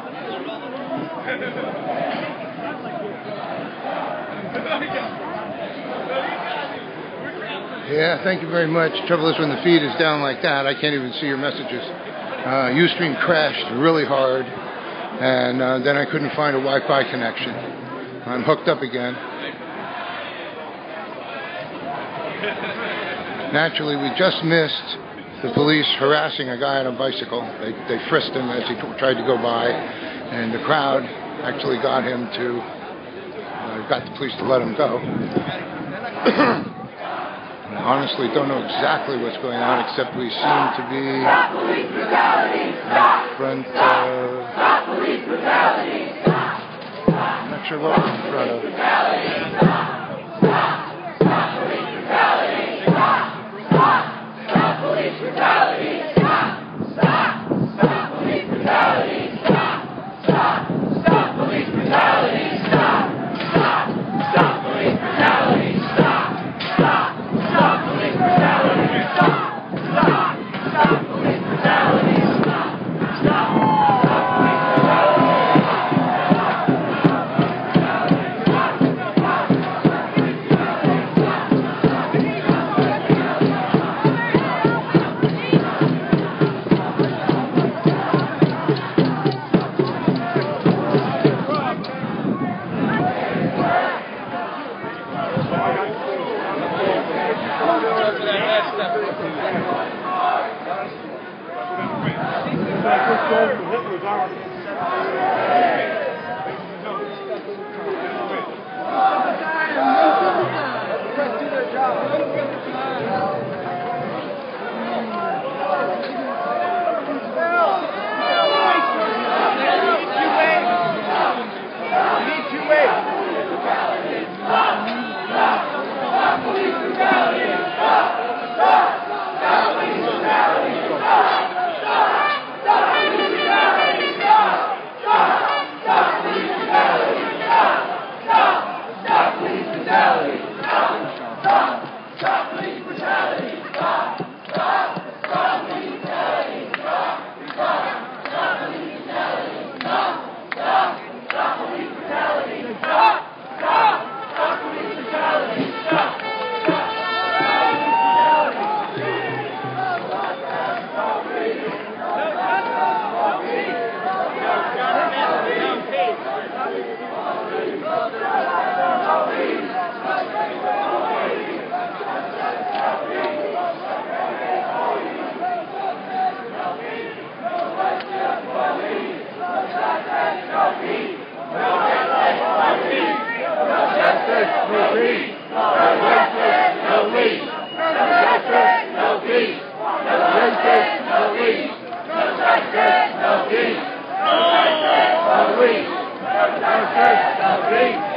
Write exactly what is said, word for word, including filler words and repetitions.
Yeah, thank you very much. Trouble is, when the feed is down like that, I can't even see your messages. Uh, Ustream crashed really hard, and uh, then I couldn't find a Wi-Fi connection. I'm hooked up again. Naturally, we just missed the police harassing a guy on a bicycle. They, they frisked him as he tried to go by, and the crowd actually got him to, uh, got the police to let him go. I honestly don't know exactly what's going on, except we seem to be in front of... I'm not sure what we're in front of. No